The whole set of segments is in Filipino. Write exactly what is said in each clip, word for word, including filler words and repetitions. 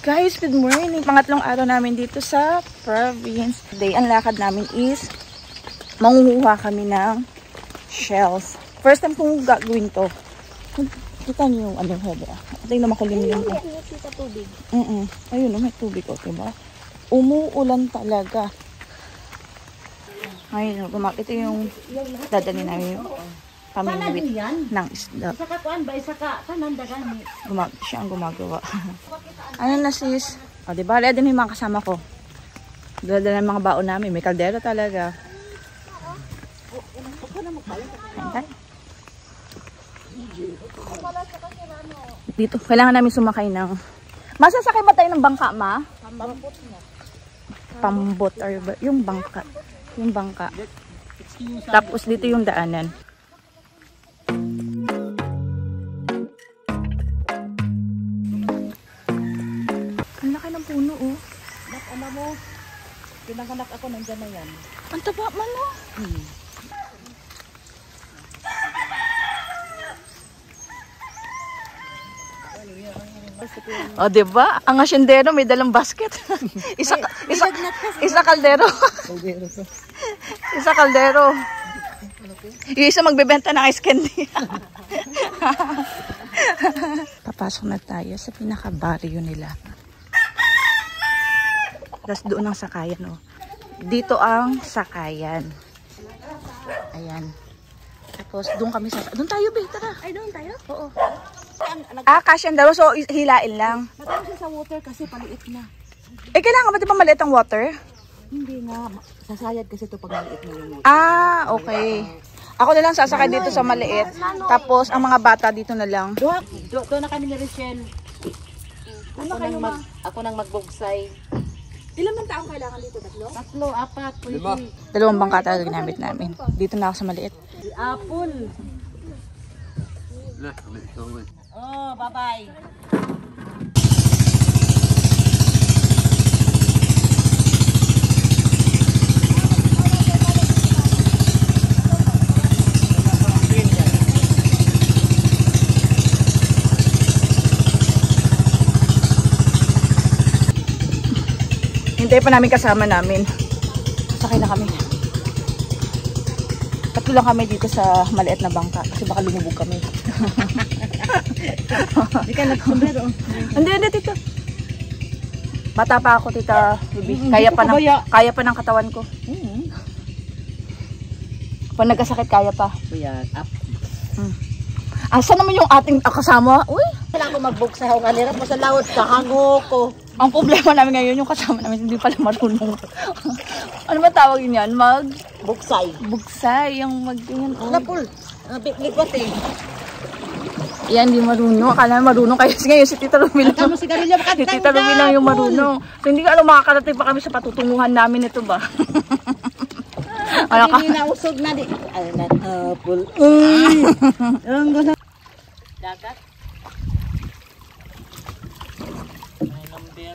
Guys, good morning. Pangatlong araw namin dito sa province. Today, ang lakad namin is mangunguha kami ng shells. First time kong gagawin to. Kita niyo yung ano, haba. Ito yung namakulimlim ko. Kita tubig. Mm -mm. Ayun, no, may tubig ko, diba? Umuulan talaga. Ayun, gumak. Ito yung dadali namin yung pamimit ng isda. Isa ka kuan ba? Isa ka kanandagan. Gumag siya ang gumagawa. Ano na sis? O, di ba? Laya din yung mga kasama ko. Dala-dala ng mga baon namin. May kaldero talaga. Ayan. Dito, kailangan namin sumakay ng... Masasakay ba tayo ng bangka, ma? Pambot mo. Pambot. Or yung bangka. Yung bangka. Tapos dito yung daanan. Ang laki ng puno, oh. Nak, alam mo, pinanganak ako, nandyan na yan. Ang taba man, oh. Hmm. O, diba? Ang asyendero may dalang basket. isa, isa, isa kaldero. Isa kaldero. Yung isa magbebenta ng ice candy. Papasok na tayo sa pinaka-barrio nila. Tapos doon ang sakayan, oh. Dito ang sakayan. Ayan. Tapos doon kami sa... Doon tayo, be. Tara. Ay, doon tayo? Oo. Ah, kasyan daw. So, hilain lang. Matawag siya sa water kasi paliit na. Eh, kailangan ba di ba maliit ang water? Hindi nga. Sasayad kasi ito pag maliit na yung water. Ah, okay. Ako na lang sasakay dito sa maliit. Tapos, ang mga bata dito na lang. Doon, doon na kami ni Richelle. Ako nang, mag, ako nang magbugsay. Ilan man taong kailangan dito? Tatlo? Tatlo, apat, pwede. Dalawang bangka talaga ginamit namin. Dito na ako sa maliit. Apple. Oh, bye-bye. Hintay pa namin kasama namin. Sakay na kami. Tatlo lang kami dito sa maliit na bangka kasi baka lumubog kami. Hindi ka nagkumbero. Hindi, hindi, tito. Bata pa ako, tita. Kaya pa, ng, kaya pa ng katawan ko. Pag nagkasakit, kaya pa. Kuya, up. Hmm. Asa naman yung ating ah, kasama? Uy! Kailangan ko mag-buksa ako. Kanirap mo sa lawad, kahango ko. Ang problema namin ngayon, yung kasama namin, hindi pala marunong. Ano ba tawag yan? Mag... Buksay. Buksay. Yung mag... Yan, oh. Napul. Likot eh. Yan, di marunong. Akala marunong kayo. Ngayon si Tita Rumi lang. Ang sigarilyo, Si Tita Rumi lang yung marunong. So hindi ka alam, makakarating pa kami sa patutunguhan namin ito ba? Ano ka? Hindi na usog na di. Ay, natapol. Uy! Ang ganda. Dagat? May number.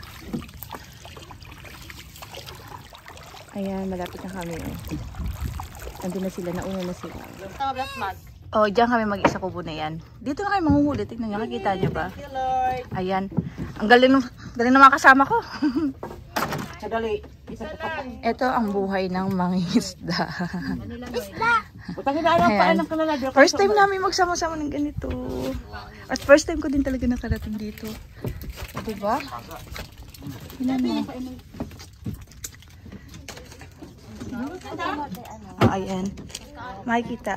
Ayan, malapit na kami. Oh. Nandun na sila, nauna na sila. Tablas mag. Oh, diyan kami mag-isa kubo na yan. Dito na kayo manghuhuli. Tignan nyo, nakikita nyo ba? Ayan. Ang galing ng, galing ng mga kasama ko. Sadali. Ito ang buhay ng mangingisda. Isda! Putangin na alam pa ng kanala. First time namin magsama-sama ng ganito. At first time ko din talaga nakarating dito. Diba? Tignan mo. Oh, ayan. Makikita.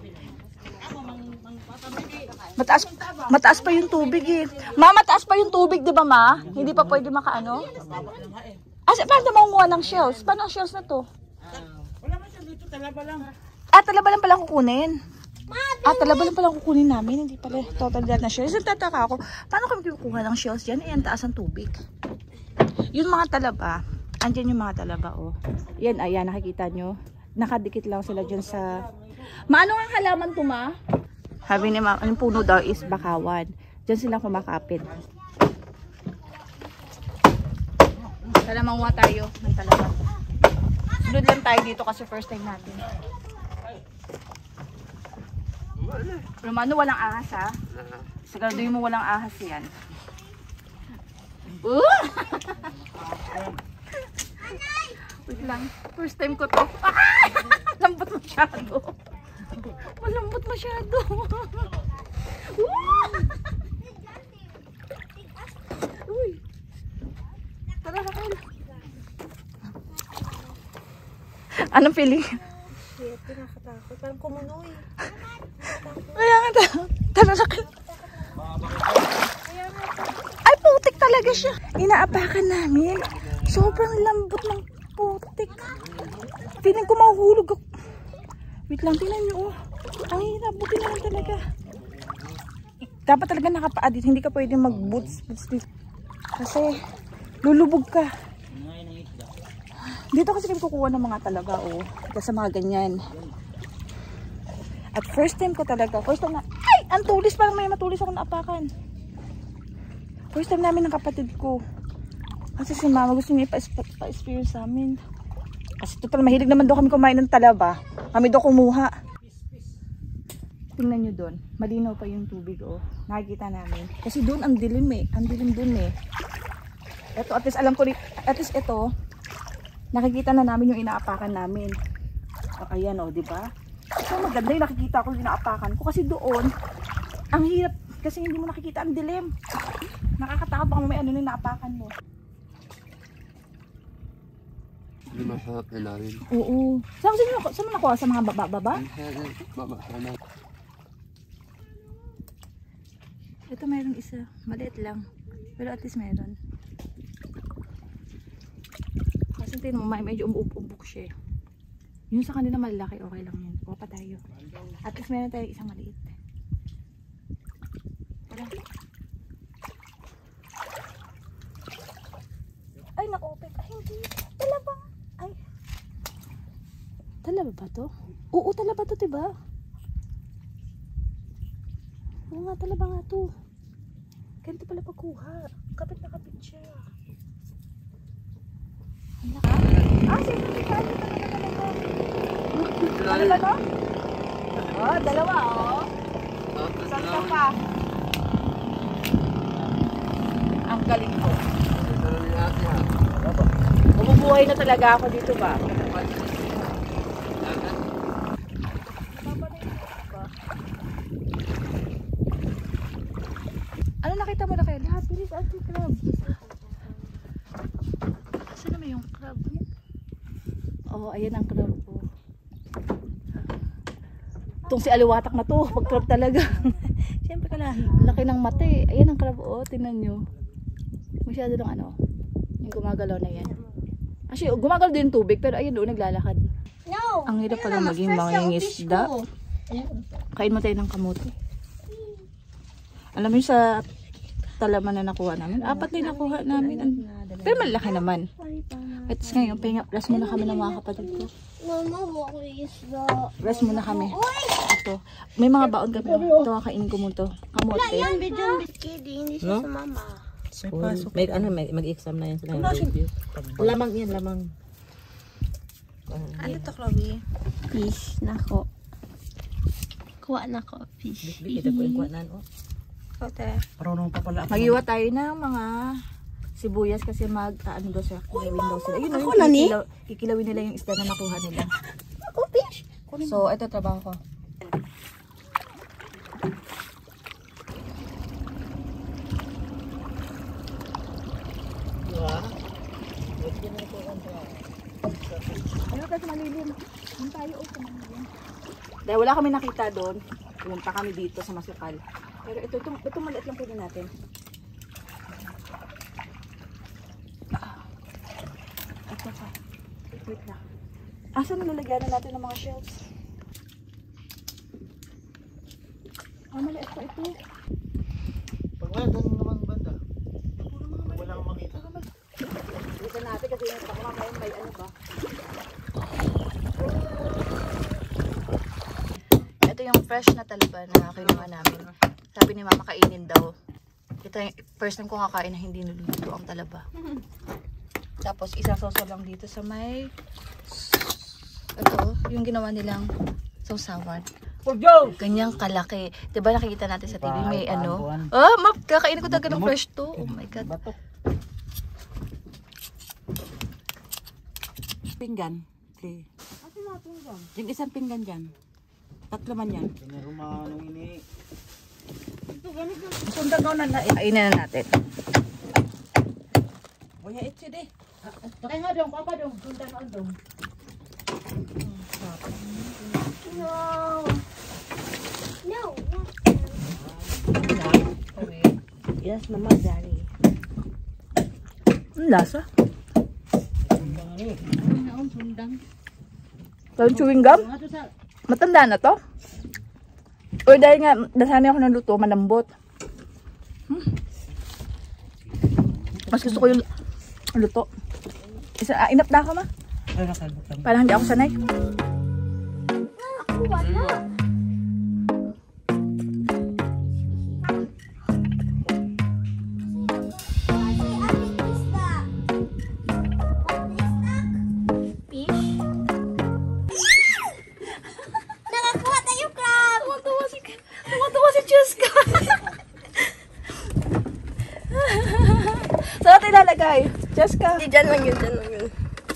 Mataas, mataas pa yung tubig eh. Ma, mataas pa yung tubig, di ba ma? Hindi pa pwede makaano? Ah, paano makunguha ng shells? Paano ang shells na to? Wala man siya dito, talaba lang. Ah, talaba lang pala kukunin. Ah, talaba lang pala kukunin namin. Hindi pala total lahat na shells. Yung tataka ako, paano kami kukuha ng shells dyan? Eh, ang taas ang tubig. Yung mga talaba, andyan yung mga talaba, oh. Yan, ayan, nakikita nyo. Nakadikit lang sila dyan sa... Maano ang halaman to, ma? Sabi ni ma, yung puno daw is bakawan. Diyan sila kumakapit. Tala, manguha tayo ng talaba. Sunod lang tayo dito kasi first time natin. Romano, walang ahas ha? Siguraduhin mo walang ahas yan. Uh! Wait lang. First time ko to. Ah! Lambot masyado. Malambot masyado. Uh! Uy. Tara, Raquel. Anong feeling? Shit, pinakatakot. Parang kumunoy. Kaya nga ta. Tara, Raquel. Ay, putik talaga siya. Inaapakan namin. Sobrang lambot ng putik. Feeling ko mahuhulog ako. Wait lang, tingnan nyo. Oh. Ang hirap, buti na lang talaga. Dapat talaga nakapaa dito. Hindi ka pwede mag-boots. Boots dito. Kasi lulubog ka. Dito kasi kami kukuha ng mga talaga. Oh. Kasi mga ganyan. At first time ko talaga. First time na, ay! Ang tulis. Parang may matulis ako naapakan. First time namin ng kapatid ko. Kasi si mama gusto niya ipa-experience sa amin. Kasi total mahilig naman daw kami kumain ng talaba. Kami daw kumuha. Tingnan nyo doon. Malinaw pa yung tubig, oh. Nakikita namin. Kasi doon ang dilim eh. Ang dilim doon eh. Ito, at least alam ko rin. At least ito, nakikita na namin yung inaapakan namin. O, ayan, oh, di ba? So maganda yung nakikita ko yung inaapakan ko. Kasi doon, ang hirap. Kasi hindi mo nakikita ang dilim. Nakakatakot baka may ano yung inaapakan mo. Hindi masarap na namin. Oo. Saan, saan, saan mo nakuha? Sa mga baba-baba? Baba sana. Ito mayroong isa. Maliit lang. Pero at least meron. Kasi tingnan mo, may medyo umubok siya. Yung sa kanila malaki, okay lang yun. Kuha pa tayo. At least meron tayo isang maliit. Tara. Ay, na-open. Ay, hindi. Talaba. Ay. Talaba ba to? Oo, talaba to, diba? Oo nga, talaba nga to. Ganito pala pagkuha. Kapit na kapit siya. Ang laka. Ah, sige. Ano ba to? Oh, dalawa, oh. Saan ka pa? Ang galing ko. Bumubuhay na talaga ako dito ba? Ano nakita mo na kayo? Lahat bilis at yung crab. Saan naman yung crab? Oh, ayan ang crab po. Itong si aliwatak na to, pag crab talaga. Siyempre kalahi. Laki ng mata eh. Ayan ang crab, oh, tingnan nyo. Masyado ng ano, yung gumagalaw na yan. Actually, gumagalaw din yung tubig, pero ayun doon naglalakad. No! Ang hirap pala maging mangingisda. Kain mo tayo ng kamote. Alam mo yung sa talaman na nakuha namin? Apat na yung nakuha namin. Pero malaki naman. At ngayon, pahinga, rest muna kami ng mga kapatid ko. Mama, mo isda. Rest muna kami. Ito. May mga baon kami. Ito, kakainin ko mo ito. Kamote. Yan, bidyan biskidi. Hindi siya sa mama. May pasok. May, ano, may, mag-exam na yan sila. Lamang yan, lamang. Ano to, Chloe? Fish. Nako. Kuha na ko, fish. Bigyan ko yung kuwanan, oh. Kote. Parang pa pala. Mag-iwa tayo ng mga sibuyas kasi mag, ah, ano daw siya, kilawin daw sila. Yun, Ako yun, na ni? kikilaw- kikilawin nila yung isda na nakuha nila. Ako, fish. So, ito trabaho ko. Ano kasi malilim? Doon tayo o sa malilim. Dahil wala kami nakita doon, pumunta kami dito sa Masukal. Pero ito, ito, ito maliit lang pwede natin. Ah. Ito pa. Wait lang. Asan nalagyan na natin ng mga shells? Ah, maliit pa ito. Pag wala, doon naman banda. Wala kang makita. Dito natin kasi yung baka mamaya may ano ba. Ito yung fresh na talaba na kinuha namin. Sabi ni mama kainin daw. Ito yung first time ko kakain na hindi niluluto ang talaba. Tapos isasoso lang dito sa may ito, yung ginawa nilang sausawan. Ganyang kalaki. Diba nakikita natin sa T V may ano? Oh, map, kakainin ko talaga ng fresh to. Oh my god. pinggan. Okay. Yung isang pinggan dyan. Tatlo man yan. Pinarumano ini. Sundan ko na na. Kainin na natin. Kuya, itse de. Pakay nga dong, papa dong. Sundan ka dong. No. No. Yes, mama, daddy. Ang lasa. Sundan. Parang chewing gum. Nga to sa... Matanda na to. O dahil nga, nasanay ako ng luto, malambot. Hmm. Mas gusto ko yung luto. Isa, ah, inap na ako ma. Parang hindi ako sanay. Ako wala. Nakakuha tayo crab! Tuwa si, tuwa si Cheska. Saan natin ilalagay? Cheska. Di, dyan lang yun, dyan lang yun.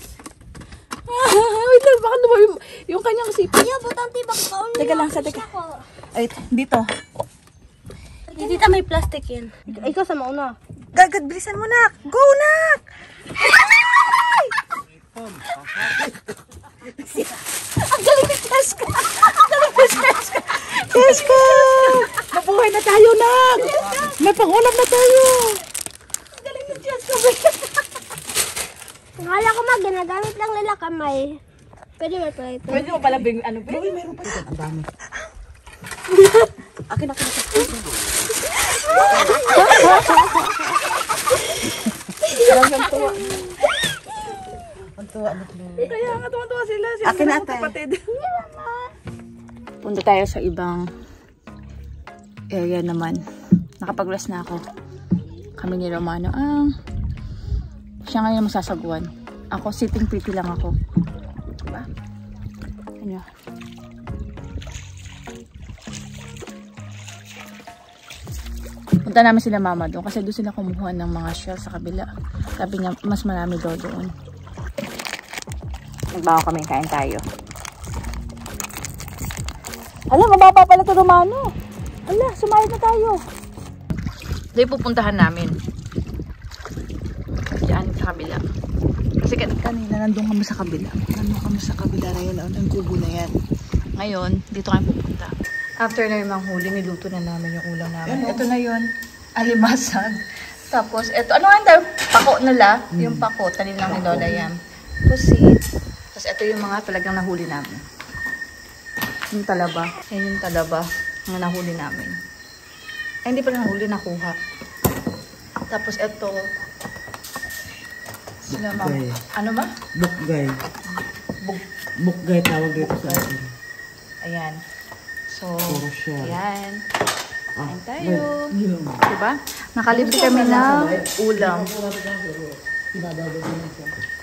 Wait lang, baka lumaw yung, yung kanyang sipa. Ayaw, butang tibak ka. Teka lang, sa teka. Ay, dito. Dito may plastic yan. Ikaw sa mauna. Gagad, bilisan mo nak. Go nak! Ang galing ni Cheska! Ang galing ni Cheska! Cheska! Mabuhay na tayo nak! May pangulam na tayo! Ang galing ni Cheska! Akala ko mag, ginagamit lang nila kamay. Pwede ba pala ito? Pwede mo pala bing ano ba? Meron pa ito. Ang dami. Akin, akin, akin. Ang tuwa. Ang tuwa na tuwa. Kaya nga tuwa-tuwa sila. Sila Akin mga ate. kapatid. Punta tayo sa ibang area naman. Nakapag-rest na ako. Kami ni Romano ang siya ngayon masasaguan. Ako, sitting pretty lang ako. Diba? Ano? Punta namin sila mama doon kasi doon sila kumuha ng mga shell sa kabila. Sabi niya, mas marami daw doon. Nagbawa kami, kain tayo. Alam, mababa pala ito Romano. Ala, sumayad na tayo. Dahil pupuntahan namin. Diyan sa kabila. Kasi kanina nandun kami sa kabila. Nandun kami sa kabila na yun. Ang kubo na yan. Ngayon, dito kami pupunta. After na yung manghuli, niluto na namin yung ulam namin. Ito na yun. Alimasag. Tapos, ito. Ano nga tayo? Pako nila. Yung pako. Tanim lang ni Lola yan. Pusit. Tapos, ito yung mga talagang nahuli namin. Yung talaba. Yan yung talaba na nahuli namin. Ay, hindi pa nahuli, nakuha. Tapos, ito. Sila mama. Bukgay. Ano ba? Bukgay. Bug. Bukgay tawag dito sa akin. Ayan. So, Puro siya. ayan. Ah, Kain tayo. yun. Diba? Nakalibre kami ng ulam. Pinababag mo na siya.